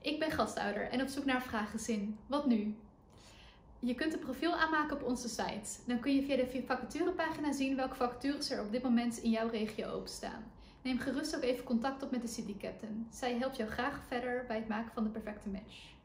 Ik ben gastouder en op zoek naar vraaggezin. Wat nu? Je kunt een profiel aanmaken op onze site. Dan kun je via de vacaturepagina zien welke vacatures er op dit moment in jouw regio openstaan. Neem gerust ook even contact op met de City Captain. Zij helpt jou graag verder bij het maken van de perfecte match.